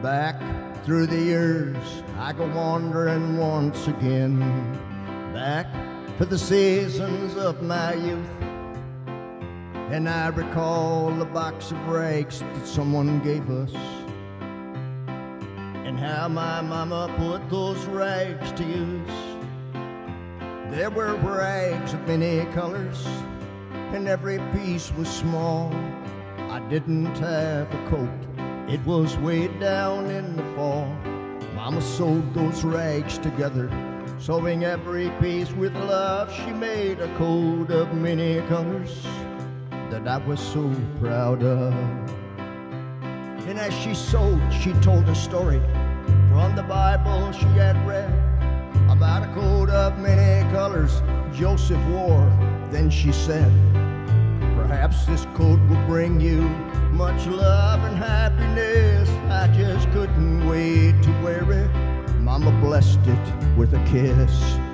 Back through the years, I go wandering once again, back to the seasons of my youth. And I recall the box of rags that someone gave us, and how my mama put those rags to use. There were rags of many colors, and every piece was small. I didn't have a coat, it was way down in the fall. Mama sewed those rags together, sewing every piece with love. She made a coat of many colors that I was so proud of. And as she sewed, she told a story from the Bible she had read about a coat of many colors Joseph wore. Then she said, perhaps this coat will bring you much love and happiness. I just couldn't wait to wear it. Mama blessed it with a kiss.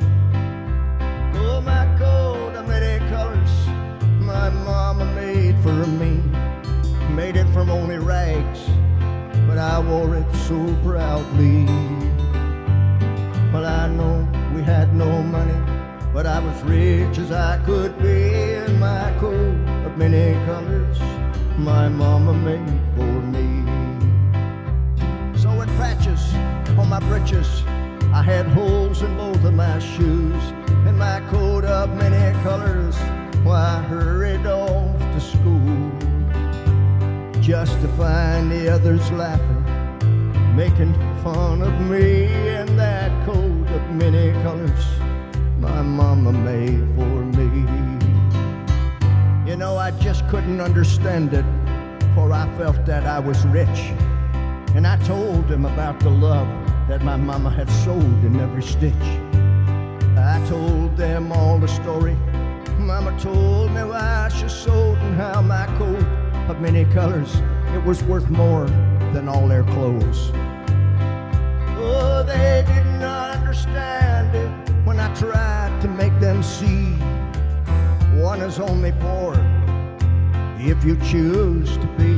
Oh, my coat of many colors my mama made for me. Made it from only rags, but I wore it so proudly. Well, I know we had no money, but I was rich as I could be. In my coat of many colors my mama made for me. Sewing patches on my breeches, I had holes in both of my shoes. In my coat of many colors, well, I hurried off to school, just to find the others laughing, making fun of me. In that coat of many colors my mama made for me. You know, I just couldn't understand it, for I felt that I was rich. And I told them about the love that my mama had sewed in every stitch. I told them all the story Mama told me why she sewed, and how my coat of many colors, it was worth more than all their clothes. Oh, they did not understand it when I tried to make them see. One is only poor if you choose to be.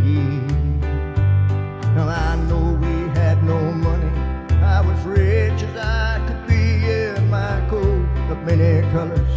Now I know we had no money, I was rich as I could be. In my coat of many colors